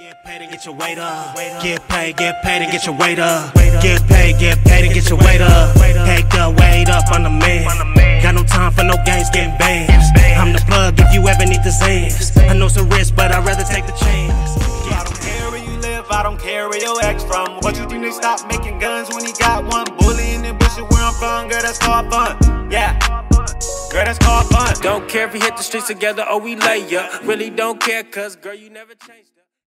Get paid and get your weight up. Get paid and get your weight up. Get paid and get your weight up. Take the weight up on the man. Got no time for no games getting bands. I'm the plug if you ever need the Zans. I know it's a risk, but I'd rather take the chance. I don't care where you live, I don't care where your ex from. What you think they stopped making guns when he got one? Bully in the bush where I'm from, girl, that's called fun. Yeah, girl, that's called fun. Don't care if we hit the streets together or we lay up. Really don't care, cause girl, you never changed.